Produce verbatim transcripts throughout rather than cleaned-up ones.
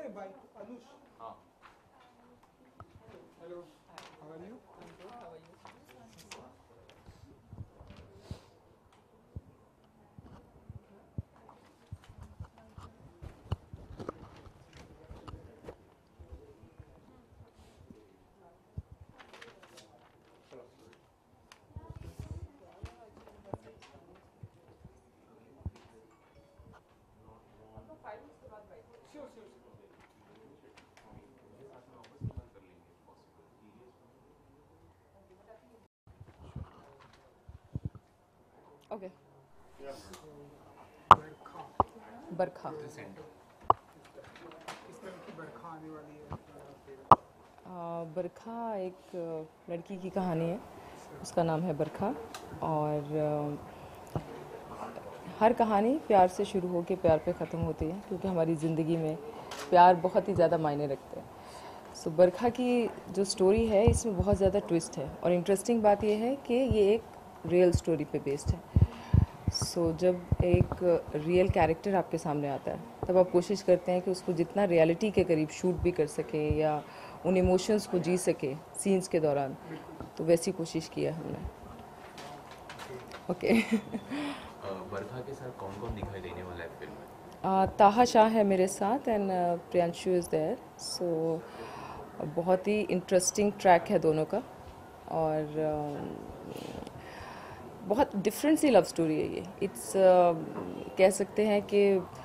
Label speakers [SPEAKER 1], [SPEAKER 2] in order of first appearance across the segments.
[SPEAKER 1] है भाई अनुष।
[SPEAKER 2] हाँ।
[SPEAKER 1] Hello, how are you?
[SPEAKER 3] I'm good. How are you?
[SPEAKER 1] Sure sure.
[SPEAKER 3] Okay.
[SPEAKER 1] Barkha,
[SPEAKER 3] Barkha.
[SPEAKER 1] किस तरह की बरखा आने वाली है?
[SPEAKER 3] आ, बरखा एक अ, लड़की की कहानी है। उसका नाम है बरखा। और अ, हर कहानी प्यार से शुरू होकर प्यार पे ख़त्म होती है, क्योंकि हमारी ज़िंदगी में प्यार बहुत ही ज़्यादा मायने रखते हैं। सो बरखा की जो स्टोरी है, इसमें बहुत ज़्यादा ट्विस्ट है। और इंटरेस्टिंग बात यह है कि ये एक रियल स्टोरी पे बेस्ड है। सो so, जब एक रियल कैरेक्टर आपके सामने आता है, तब आप कोशिश करते हैं कि उसको जितना रियलिटी के करीब शूट भी कर सके या उन इमोशंस को जी सके सीन्स के दौरान, तो वैसी कोशिश की है हमने। ओके।
[SPEAKER 2] बरखा के साथ कौन कौन दिखाई देने वाला है फिल्म में?
[SPEAKER 3] uh, ताहा शाह है मेरे साथ and Priyanshu is there. So बहुत ही इंटरेस्टिंग ट्रैक है दोनों का। और uh, बहुत डिफरेंट सी लव स्टोरी है ये। इट्स uh, कह सकते हैं कि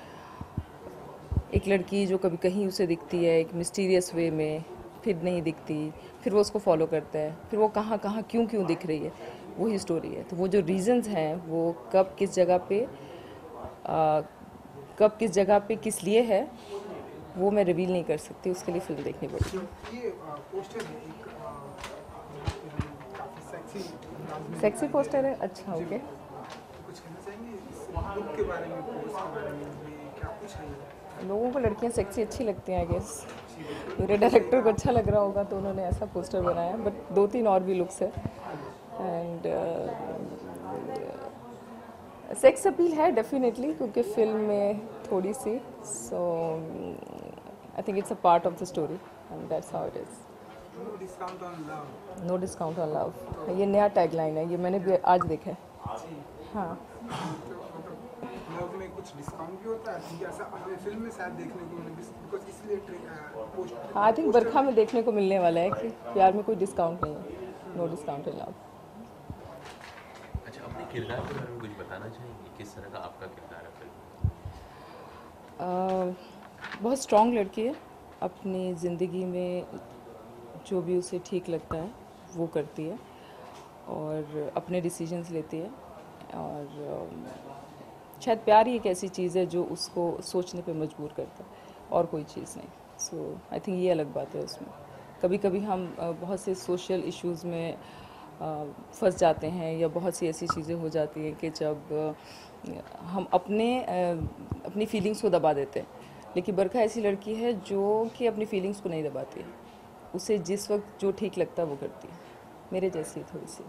[SPEAKER 3] एक लड़की जो कभी कहीं उसे दिखती है एक मिस्टीरियस वे में, फिर नहीं दिखती, फिर वो उसको फॉलो करता है, फिर वो कहाँ कहाँ क्यों क्यों दिख रही है, वही स्टोरी है। तो वो जो रीजंस हैं, वो कब किस जगह पे आ, कब किस जगह पे किस लिए है, वो मैं रिवील नहीं कर सकती। उसके लिए फिल्म देखनी पड़ेगी।
[SPEAKER 1] ये पोस्टर है एक काफी सेक्सी
[SPEAKER 3] सेक्सी पोस्टर है। अच्छा, ओके।
[SPEAKER 1] कुछ कहना चाहेंगे इस लुक के बारे में, पोस्ट के बारे में? ये क्या कुछ है?
[SPEAKER 3] लोगों को लड़कियां सेक्सी अच्छी लगती हैं, आई गेस। मेरे डायरेक्टर को अच्छा लग रहा होगा तो उन्होंने ऐसा पोस्टर बनाया। बट दो तीन और भी लुक्स है एंड सेक्स अपील है डेफिनेटली, क्योंकि फिल्म में थोड़ी सी। So I think it's a part of the story and that's how it is.
[SPEAKER 1] No discount on love.
[SPEAKER 3] No discount on love, ये नया टैगलाइन है। ये मैंने भी आज देखा है। हाँ,
[SPEAKER 1] लव में कुछ डिस्काउंट भी होता है क्योंकि ऐसा हमें फिल्म में शायद देखने को मिले, बिकॉज इसलिए पोस्ट
[SPEAKER 3] आई थिंक बरखा में देखने को मिलने वाला है कि प्यार में कोई डिस्काउंट नहीं है। No discount in love.
[SPEAKER 2] अच्छा, अपने किरदार के बारे में कुछ बताना चाहेंगे? किस तरह का आपका किरदार है फिल्म में?
[SPEAKER 3] बहुत स्ट्रॉन्ग लड़की है। अपनी ज़िंदगी में जो भी उसे ठीक लगता है वो करती है और अपने डिसीजंस लेती है। और शायद प्यार ही एक ऐसी चीज़ है जो उसको सोचने पे मजबूर करता है, और कोई चीज़ नहीं। सो आई थिंक ये अलग बात है उसमें। कभी कभी हम बहुत से सोशल इश्यूज़ में फंस जाते हैं, या बहुत सी ऐसी चीज़ें हो जाती हैं कि जब हम अपने अपनी फीलिंग्स को दबा देते हैं। लेकिन बरखा ऐसी लड़की है जो कि अपनी फीलिंग्स को नहीं दबाती है। उसे जिस वक्त जो ठीक लगता है वो करती है। मेरे जैसी थोड़ी सी।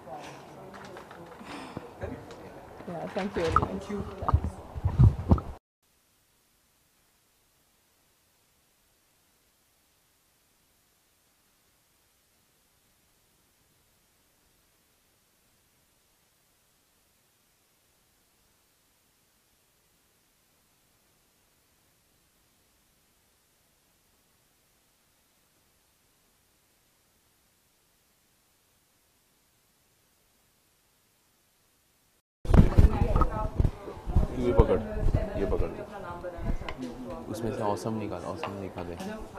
[SPEAKER 3] Thank you
[SPEAKER 1] thank you.
[SPEAKER 2] ये पकड़, ये पकड़ दो। उसमें से औसम निकाल, औसम निकाले।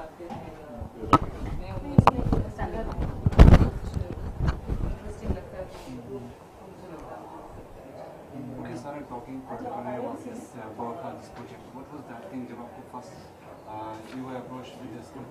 [SPEAKER 4] Okay, started talking particularly about this uh, Bauhaus this project. What was that thing जब आपको first uh, you were approached with this?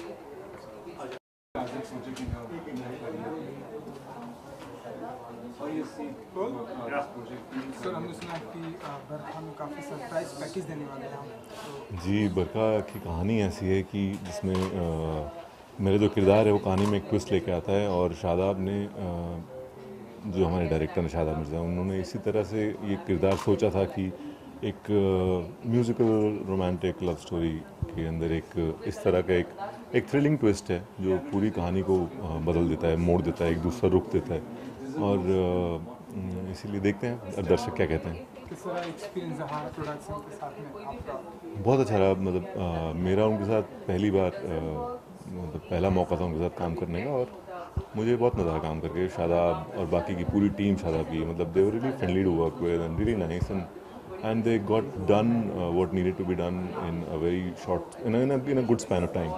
[SPEAKER 4] project in your career?
[SPEAKER 1] बोल सर हमने सुना कि अ, बरखा में काफ़ी सरप्राइज पैकेज देने वाले हैं हम तो
[SPEAKER 5] जी, बरखा की कहानी ऐसी है कि जिसमें अ, मेरा जो किरदार है वो कहानी में एक ट्विस्ट लेके आता है और शादाब ने अ, जो हमारे डायरेक्टर हैं शादाब मिर्ज़ा, उन्होंने इसी तरह से ये किरदार सोचा था कि एक म्यूज़िकल रोमांटिक लव स्टोरी के अंदर एक इस तरह का एक एक थ्रिलिंग ट्विस्ट है जो पूरी कहानी को अ, बदल देता है, मोड़ देता है, एक दूसरा रुख देता है और अ, इसीलिए देखते हैं दर्शक क्या कहते हैं।
[SPEAKER 1] किस तरह एक्सपीरियंस रहा प्रोडक्शन के साथ में आपका?
[SPEAKER 5] बहुत अच्छा रहा, मतलब अ, मेरा उनके साथ पहली बार अ, मतलब पहला मौका था उनके साथ काम करने का और मुझे बहुत मज़ा आया काम करके। शादाब और बाकी की पूरी टीम शादाब की, मतलब they were really friendly to work with and really nice and and they got done what needed to be done in a very short in in a good span of time.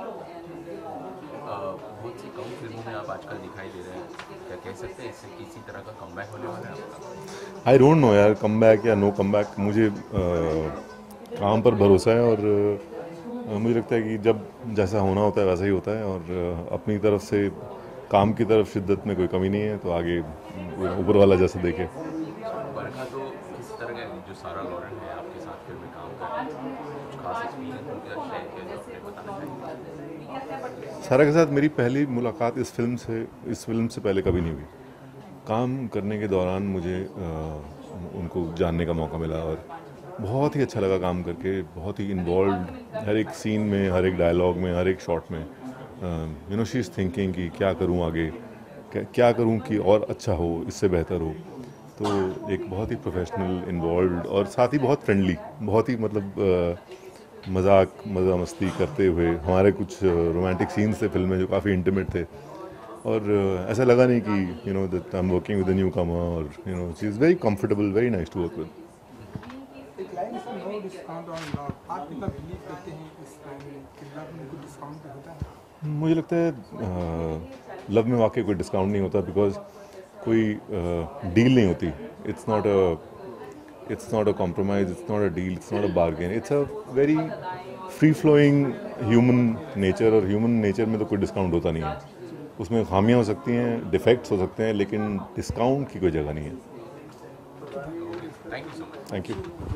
[SPEAKER 2] बहुत सी कम फिल्मों में आप आजकल दिखाई दे रहे हैं, क्या कह सकते हैं इससे किसी तरह का कमबैक होने वाला है आपका?
[SPEAKER 5] आई डोंट नो यार, कम बैक या नो कम बैक, मुझे अ, काम पर भरोसा है और अ, मुझे लगता है कि जब जैसा होना होता है वैसा ही होता है और अ, अपनी तरफ से काम की तरफ शिद्दत में कोई कमी नहीं है, तो आगे ऊपर वाला जैसा देखे।
[SPEAKER 2] बरखा तो किस तरह का जो सारा लॉरेन है आपके साथ फिल्म में काम कर रहे हैं, कुछ खास एक्सपीरियंस उनका शेयर किया जो आपने बताना चाहिए?
[SPEAKER 5] सारा के साथ मेरी पहली मुलाकात इस फिल्म से इस फिल्म से पहले कभी नहीं हुई। काम करने के दौरान मुझे अ, उनको जानने का मौका मिला और बहुत ही अच्छा लगा काम करके, बहुत ही इन्वॉल्व हर एक सीन में, हर एक डायलॉग में, हर एक शॉट में। You know she is thinking कि क्या करूं आगे, क्या क्या करूं कि और अच्छा हो, इससे बेहतर हो। तो एक बहुत ही प्रोफेशनल, इन्वॉल्व और साथ ही बहुत फ्रेंडली, बहुत ही मतलब अ, मजाक मज़ा मस्ती करते हुए। हमारे कुछ रोमांटिक सीन्स थे फिल्म में जो काफ़ी इंटीमेट थे और uh, ऐसा लगा नहीं कि you know that I am working with a newcomer और you know she is very comfortable, very nice to work with.
[SPEAKER 1] एक लाइन से नो डिस्काउंट ऑन लव, आप कितना बिलीव करते हैं इस लाइन में कि लव में कुछ डिस्काउंट भी होता है?
[SPEAKER 5] मुझे लगता है लव में वाकई कोई डिस्काउंट नहीं होता, बिकॉज कोई डील नहीं होती। It's not a it's not a compromise, it's not a deal, it's not a bargain, it's a very free flowing human nature और ह्यूमन नेचर में तो कोई डिस्काउंट होता नहीं है। उसमें खामियां हो सकती हैं, डिफेक्ट्स हो सकते हैं, लेकिन डिस्काउंट की कोई जगह नहीं है।
[SPEAKER 2] Thank you so much.
[SPEAKER 5] Thank you.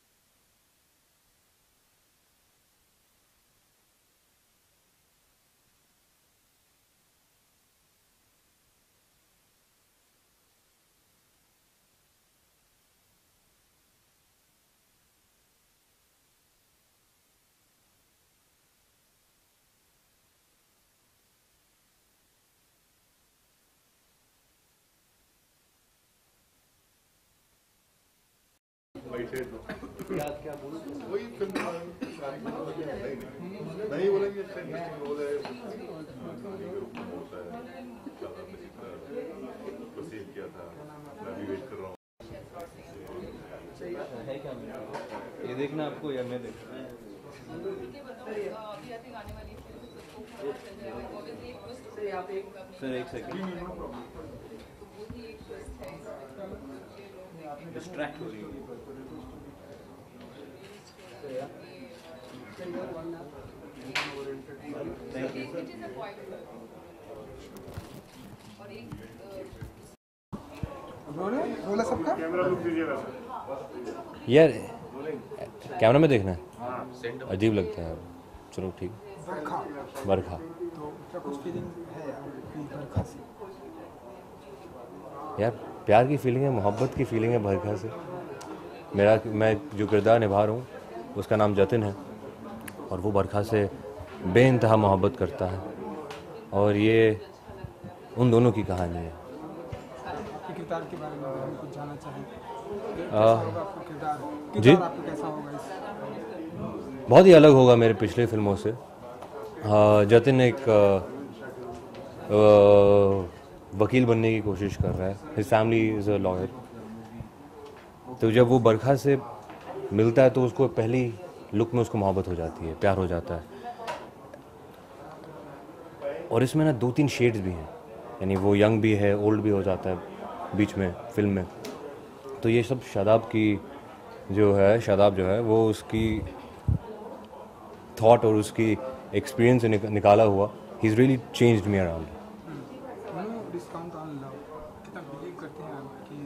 [SPEAKER 6] वही फिल्म नहीं बोलेंगे, रोल है होता है, प्रोसीड किया था, मैं भी वेट कर रहा हूँ।
[SPEAKER 4] ये देखना आपको या मैं देखना? सर एक सेकंड, डिस्ट्रैक्ट हो रही है। Thank you sir.
[SPEAKER 1] बोले बोला सबका
[SPEAKER 7] यार कैमरा में देखना है, अजीब लगता है। चलो ठीक।
[SPEAKER 1] बरखा,
[SPEAKER 7] बरखा
[SPEAKER 1] तो क्या कुछ फीलिंग है आपकी बरखा से?
[SPEAKER 7] यार प्यार की फीलिंग है, मोहब्बत की फीलिंग है बरखा से। मेरा मैं जो किरदार निभा रहा हूँ उसका नाम जतिन है और वो बरखा से बेइंतहा मोहब्बत करता है और ये उन दोनों की कहानी है।
[SPEAKER 1] आपके किरदार के बारे में हम कुछ जानना चाहें।
[SPEAKER 7] आ,
[SPEAKER 1] कैसा होगा आपका किरदार?
[SPEAKER 7] जी?
[SPEAKER 1] किरदार आपका कैसा होगा इस?
[SPEAKER 7] बहुत ही अलग होगा मेरे पिछले फिल्मों से। आ, जतिन एक आ, आ, वकील बनने की कोशिश कर रहा है, his family is a lawyer. तो जब वो बरखा से मिलता है तो उसको पहली लुक में उसको मोहब्बत हो जाती है, प्यार हो जाता है। और इसमें ना दो तीन शेड्स भी हैं, यानी वो यंग भी है, ओल्ड भी हो जाता है बीच में फिल्म में। तो ये सब शादाब की जो है शादाब जो है वो उसकी थॉट और उसकी एक्सपीरियंस से निक, निकाला हुआ। He is really changed me around.
[SPEAKER 1] No discount on love, कितना बिलीव करते हैं आप कि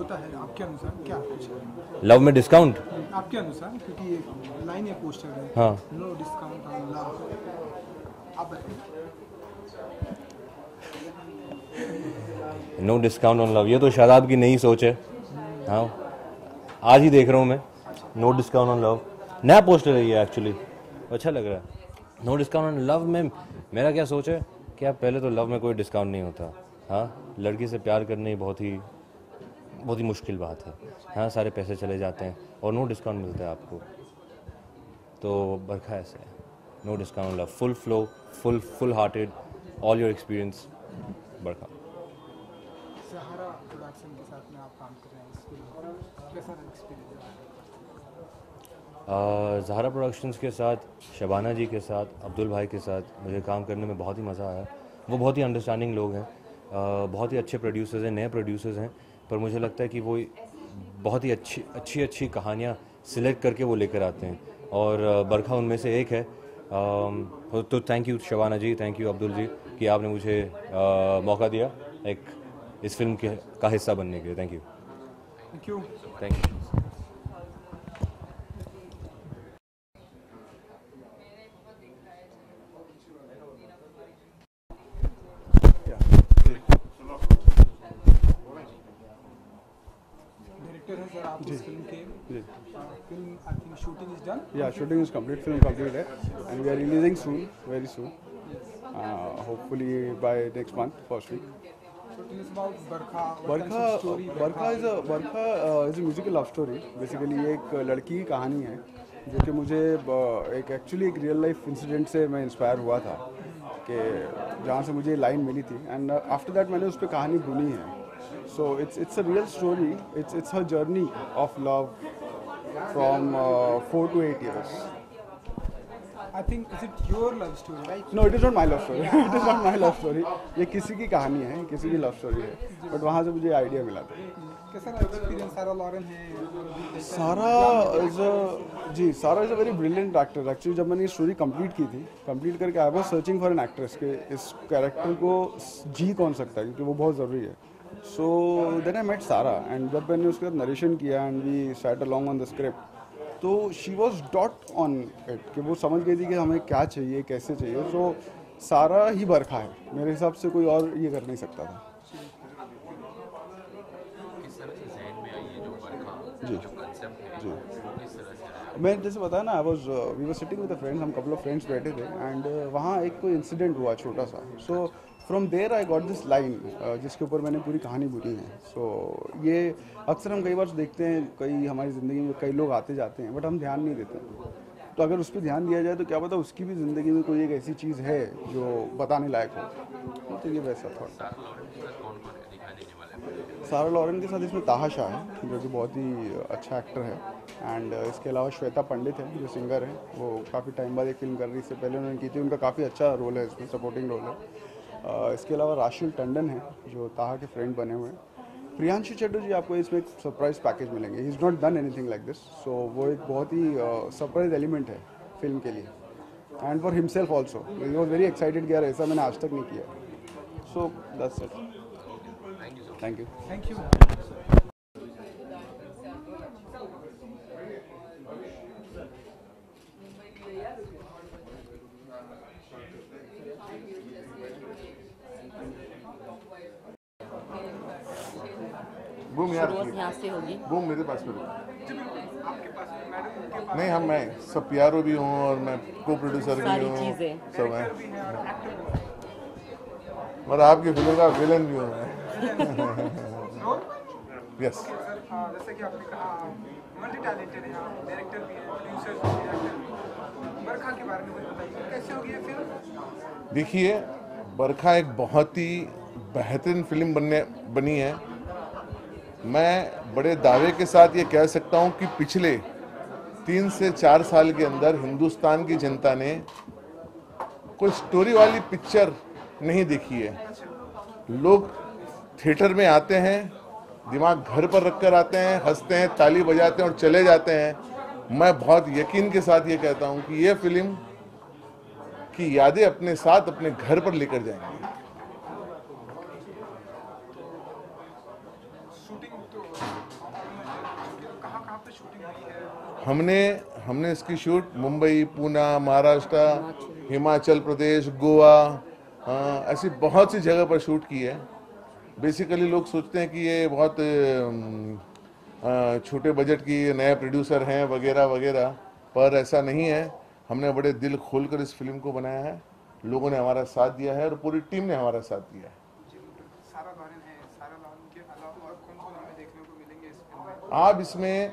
[SPEAKER 1] होता है आपके अनुसार क्या कुछ है?
[SPEAKER 7] लव में डिस्काउंट?
[SPEAKER 1] आपके अनुसार, क्योंकि एक लाइन है पोस्टर है,
[SPEAKER 7] हाँ।
[SPEAKER 1] नो डिस्काउंट ऑन लव, आप बताइए।
[SPEAKER 7] नो डिस्काउंट ऑन लव, ये तो शादाब की नई सोच है। हाँ, आज ही देख रहा हूँ मैं, नो डिस्काउंट ऑन लव, नया पोस्टर है ये एक्चुअली, अच्छा लग रहा है। नो डिस्काउंट ऑन लव में मेरा क्या सोच है कि आप पहले तो लव में कोई डिस्काउंट नहीं होता। हाँ, लड़की से प्यार करनी बहुत ही बहुत ही मुश्किल बात है। हाँ, सारे पैसे चले जाते हैं और नो डिस्काउंट मिलता है आपको। तो बरखा ऐसे है, no discount love, full flow, full full hearted, all your experience, Barkha.
[SPEAKER 1] Zahara production के साथ में आप काम कर रहे हैं, इसके कैसा एक्सपीरियंस है?
[SPEAKER 7] ज़हारा प्रोडक्शंस के साथ, शबाना जी के साथ, अब्दुल भाई के साथ मुझे काम करने में बहुत ही मज़ा आया। वो बहुत ही अंडरस्टैंडिंग लोग हैं, uh, बहुत ही अच्छे प्रोड्यूसर्स हैं, नए प्रोड्यूसर्स हैं, पर मुझे लगता है कि वो बहुत ही अच्छी अच्छी अच्छी कहानियाँ सिलेक्ट करके वो लेकर आते हैं, और uh, बरखा उनमें से एक है। um, तो thank you Shabana ji, thank you Abdul ji कि आपने मुझे uh, मौका दिया एक इस फिल्म के का हिस्सा बनने के लिए। Thank you
[SPEAKER 1] thank you
[SPEAKER 7] thank you.
[SPEAKER 1] Director हैं सर आप इस फिल्म के, film I think shooting is done.
[SPEAKER 8] Yeah, shooting is complete. Film complete, है, and we are releasing soon, very soon. Uh, hopefully by next month, first week.
[SPEAKER 1] So tell us about Barkha. What
[SPEAKER 8] Barkha,
[SPEAKER 1] kind of story
[SPEAKER 8] Barkha is a Barkha uh, is a musical love story. Basically ये एक लड़की की कहानी है जो कि मुझे uh, एक एक्चुअली एक रियल लाइफ इंसिडेंट से मैं इंस्पायर हुआ था, कि जहाँ से मुझे लाइन मिली थी, एंड आफ्टर दैट मैंने उस पर कहानी बुनी है। So it's it's a real story. It's it's her journey of love from uh, four to eight years.
[SPEAKER 1] I think is it your love story, right?
[SPEAKER 8] No, it is not my love story. It is not my love story. ये किसी की कहानी है, किसी की love story है, but वहाँ से मुझे आइडिया मिला था।
[SPEAKER 1] कैसा रहा एक्सपीरियंस? सारा लॉरेन है,
[SPEAKER 8] सारा इज अ जी Sara is a very brilliant actor. Actually जब मैंने ये स्टोरी कंप्लीट की थी, कंप्लीट करके I was searching for an actress के इस कैरेक्टर को जी कौन सकता है, क्योंकि वो बहुत ज़रूरी है। So then I met Sara, and जब मैंने उसके बाद नरेशन किया and we sat along on the script, तो she was dot on it, कि वो समझ गई थी कि हमें क्या चाहिए, कैसे चाहिए। सो so, सारा ही बरखा है, मेरे हिसाब से कोई और ये कर नहीं सकता था।
[SPEAKER 2] किस तरह से ज़हन में आई ये जो बरखा
[SPEAKER 8] जी
[SPEAKER 2] जो कांसेप्ट है,
[SPEAKER 8] जी
[SPEAKER 2] वो किस तरह से आया?
[SPEAKER 8] मैं जैसे बताया ना, I was we were sitting with friends, हम कपल ऑफ फ्रेंड्स बैठे थे, एंड uh, वहाँ एक कोई इंसिडेंट हुआ छोटा सा। So from there I got this line, जिसके ऊपर मैंने पूरी कहानी बुनी है। सो so, ये अक्सर हम कई बार देखते हैं, कई हमारी ज़िंदगी में कई लोग आते जाते हैं, बट हम ध्यान नहीं देते। तो अगर उस पर ध्यान दिया जाए तो क्या पता उसकी भी ज़िंदगी में कोई एक ऐसी चीज़ है जो बताने लायक हो। तो ये वैसा था।
[SPEAKER 2] सारा लॉरेन के साथ कौन कौन है दिखाई देने वाले?
[SPEAKER 8] सारा लॉरेन के साथ इसमें ताहा शाह है, जो कि बहुत ही अच्छा एक्टर है, एंड इसके अलावा श्वेता पंडित है जो सिंगर है, वो काफ़ी टाइम बाद एक फिल्म कर रही, इससे पहले उन्होंने की थी, उनका काफ़ी अच्छा रोल है इसमें, सपोर्टिंग रोल है। uh, इसके अलावा राशिल टंडन है जो ताहा के फ्रेंड बने हुए हैं। प्रियांशु चटर्जी आपको इसमें एक सरप्राइज पैकेज मिलेंगे, he is not done anything like this, so वो एक बहुत ही सरप्राइज एलिमेंट है फिल्म के लिए, and for himself also he was very excited कि यार ऐसा मैंने आज तक नहीं किया। So that's it, thank you
[SPEAKER 1] thank you.
[SPEAKER 6] Boom यार,
[SPEAKER 9] शुरुआत यहाँ से होगी।
[SPEAKER 6] बूम मेरे पास में नहीं, हम मैं सब पियारो भी हूँ और मैं को प्रोड्यूसर भी
[SPEAKER 9] सारी
[SPEAKER 6] हूँ,
[SPEAKER 9] चीज़ें।
[SPEAKER 6] सब है, और आपकी फिल्म का विलन भी हूँ मैं। यस,
[SPEAKER 1] जैसे कि आपने कहा मल्टी टैलेंटेड है, डायरेक्टर भी है, प्रोड्यूसर भी है, एक्टर भी। बरखा के बारे में कुछ बताइए, कैसे होगी ये फिल्म?
[SPEAKER 6] देखिए, बरखा एक बहुत ही बेहतरीन फिल्म बनने बनी है। मैं बड़े दावे के साथ ये कह सकता हूँ कि पिछले तीन से चार साल के अंदर हिंदुस्तान की जनता ने कोई स्टोरी वाली पिक्चर नहीं देखी है। लोग थिएटर में आते हैं, दिमाग घर पर रखकर आते हैं, हंसते हैं, ताली बजाते हैं और चले जाते हैं। मैं बहुत यकीन के साथ ये कहता हूँ कि ये फिल्म की यादें अपने साथ अपने घर पर लेकर जाएंगे।
[SPEAKER 1] शूटिंग तो
[SPEAKER 6] हमने हमने इसकी शूट मुंबई, पूना, महाराष्ट्र, हिमाचल प्रदेश, गोवा, ऐसी बहुत सी जगह पर शूट की है। बेसिकली लोग सोचते हैं कि ये बहुत छोटे बजट की नए प्रोड्यूसर हैं वगैरह वगैरह, पर ऐसा नहीं है। हमने बड़े दिल खोलकर इस फिल्म को बनाया है, लोगों ने हमारा साथ दिया है और पूरी टीम ने हमारा साथ दिया है।
[SPEAKER 1] सारा लॉरेन है, सारा लॉरेन के अलावा और कौन कौन हमें देखने को मिलेंगे इस फिल्म में?
[SPEAKER 6] आप इसमें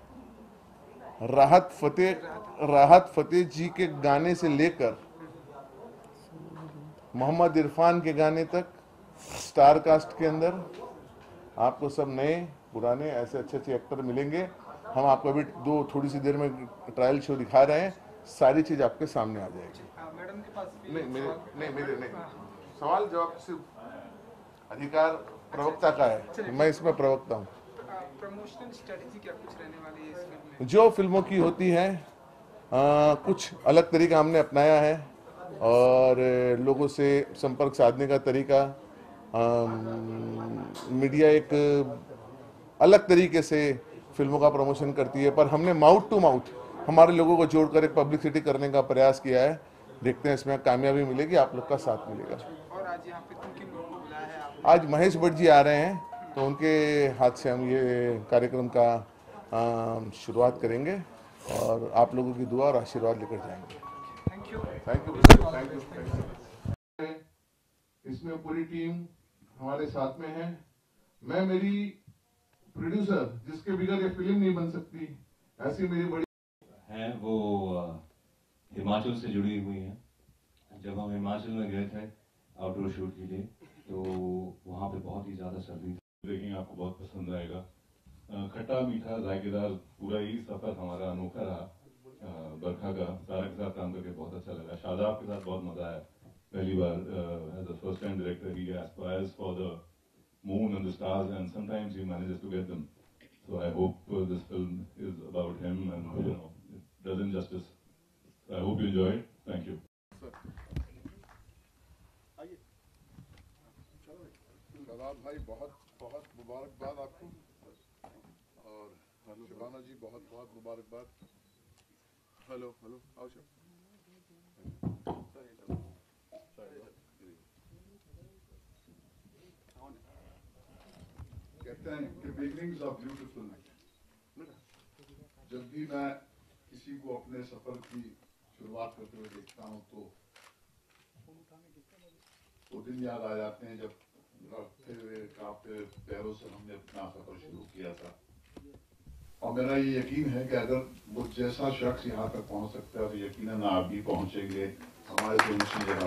[SPEAKER 6] राहत फतेह राहत फतेह जी के गाने से लेकर मोहम्मद इरफान के गाने तक स्टार कास्ट के अंदर आपको सब नए पुराने ऐसे अच्छे अच्छे एक्टर मिलेंगे। हम आपको अभी दो थोड़ी सी देर में ट्रायल शो दिखा रहे हैं, सारी चीज आपके सामने आ जाएगी।
[SPEAKER 1] मैडम के पास भी
[SPEAKER 6] नहीं मेरे नहीं मेरे नहीं सवाल जवाब सिर्फ अधिकार प्रवक्ता का है, मैं इसमें प्रवक्ता हूँ।
[SPEAKER 1] प्रमोशनल स्ट्रेटजी क्या कुछ रहने वाली है इस फिल्म में?
[SPEAKER 6] जो फिल्मों की होती है आ, कुछ अलग तरीका हमने अपनाया है और लोगों से संपर्क साधने का तरीका, आ, मीडिया एक अलग तरीके से फिल्मों का प्रमोशन करती है, पर हमने माउथ टू माउथ हमारे लोगों को जोड़कर एक पब्लिसिटी करने का प्रयास किया है। देखते हैं इसमें कामयाबी मिलेगी, आप लोग का साथ मिलेगा।
[SPEAKER 1] और आज यहाँ पे किन किन लोगों को बुलाया है आप?
[SPEAKER 6] आज महेश भट्ट जी आ रहे हैं, तो उनके हाथ से हम ये कार्यक्रम का शुरुआत करेंगे और आप लोगों की दुआ और आशीर्वाद लेकर जाएंगे।
[SPEAKER 1] Thank you
[SPEAKER 6] thank you thank you इसमें पूरी टीम हमारे साथ में है। मैं मेरी प्रोड्यूसर जिसके बगैर ये फिल्म नहीं बन सकती, ऐसी मेरी बड़ी
[SPEAKER 9] हैं वो हिमाचल से जुड़ी हुई हैं। जब हम हिमाचल में गए थे आउटडोर शूट के लिए, तो वहाँ पे बहुत ही ज़्यादा सर्दी थी।
[SPEAKER 10] देखेंगे आपको बहुत पसंद आएगा। खट्टा मीठा जायकेदार पूरा ही सफर हमारा अनोखा रहा। बरखा का सारा के साथ काम करके बहुत अच्छा लगा। शादाब के साथ बहुत मजा आया। पहली बार as a first time director he aspires for the moon and the stars, and sometimes he manages to get them. So I hope uh, this film is about him and you know it does him justice. So I hope you enjoy it. Thank you.
[SPEAKER 6] Shadab भाई बहुत बहुत मुबारकबाद आपको, और शिबाना जी बहुत बहुत मुबारकबाद। Hello hello आओ सर।
[SPEAKER 11] कहते हैं कि बिगनिंग्स आर ब्यूटीफुल। जब भी मैं किसी को अपने सफर की शुरुआत करते हुए देखता हूँ तो वो दिन याद आ जाते हैं जब रखते हुए कांपते पैरों से हमने अपना सफर शुरू किया था। और मेरा ये यकीन है कि अगर वो जैसा शख्स यहाँ तक पहुँच सकता है तो यकीनन आप भी पहुँचेंगे, हमारे से ऊँची जगह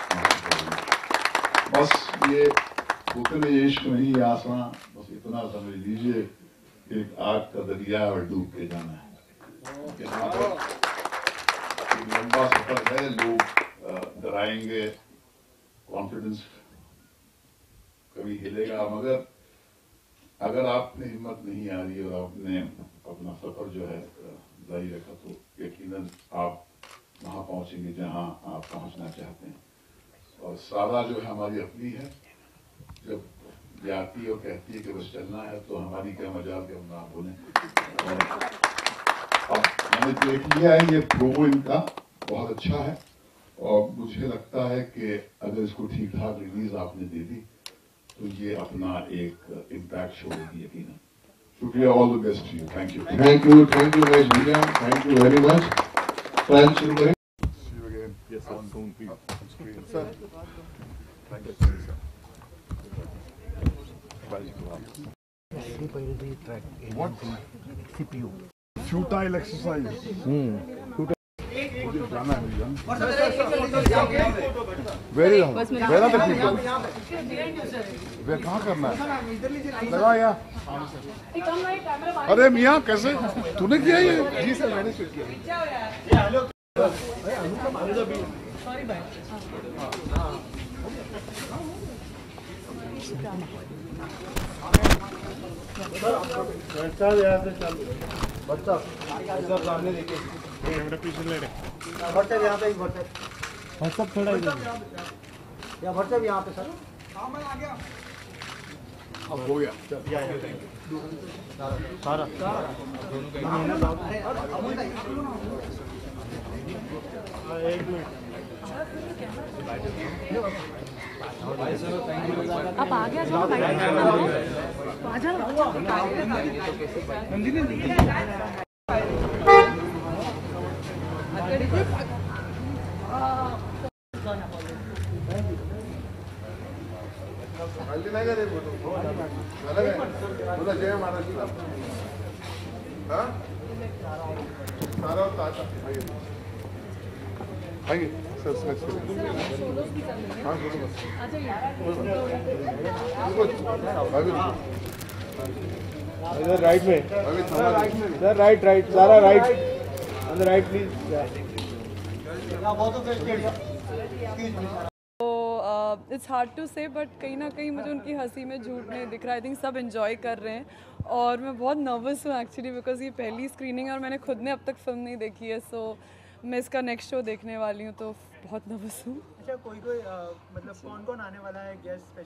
[SPEAKER 11] बस ये उतने इश्क नहीं आसान, बस इतना समझ लीजिए एक आग का दरिया और डूब के जाना है। यहाँ पर एक लंबा सफर है, लोग डराएंगे, कॉन्फिडेंस कभी हिलेगा, मगर अगर आपने हिम्मत नहीं आ रही और आपने अपना सफर जो है जारी रखा तो यकीनन आप वहाँ पहुँचेंगे जहाँ आप पहुँचना चाहते हैं। और सारा जो है हमारी अपनी है, जब जाती और कहती है कि बस चलना है तो हमारी क्या मजाल के हम ना बोलें। अब मैंने देख लिया है ये प्रोमो इनका बहुत अच्छा है और मुझे लगता है कि अगर इसको ठीक ठाक रिलीज आपने दे दी तो ये अपना एक इम्पैक्ट छोड़ेगी यकीनन। शुक्रिया, all the best to you, thank you thank you thank you very much thank you very much friends शुरू करें। See you again. Yes, on soon, please. On screen. Sir. Thank you, sir. What? C P U. Futile exercise. Hmm. जाना है मुझे। Very wrong. Where are the people? वे कहाँ करना है? लगा यार। अरे मियाँ कैसे? तूने किया ये? जी सर मैंने शूट किया। सॉरी भाई। बच्चा यहाँ से चल बच्चा सब सामने देखिए कैमरा पीछे ले रहे बच्चा यहाँ पे बच्चा सब थोड़ा या बच्चा भी यहाँ पे सर हाँ मैं आ गया अब हो गया
[SPEAKER 12] सारा एक मिनट
[SPEAKER 13] आप आ गया जो आ
[SPEAKER 6] हल्दी नाही का रे फोटो झालं काय बोला जय महाराष्ट्र हा सारा होता आता आइए सर स्नेक्स हाँ बोलो बस
[SPEAKER 12] इधर राइट में इधर राइट राइट सारा राइट अंदर right please
[SPEAKER 14] it's hard to say but कहीं ना कहीं मुझे उनकी हंसी में झूठ नहीं दिख रहा। आई थिंक सब एंजॉय कर रहे हैं और मैं बहुत नर्वस हूँ एक्चुअली बिकॉज ये पहली स्क्रीनिंग है और मैंने खुद ने अब तक फिल्म नहीं देखी है। सो so, मैं इसका नेक्स्ट शो देखने वाली हूँ तो बहुत नर्वस हूँ।
[SPEAKER 12] अच्छा कोई कोई मतलब कौन कौन आने वाला है गेस्ट?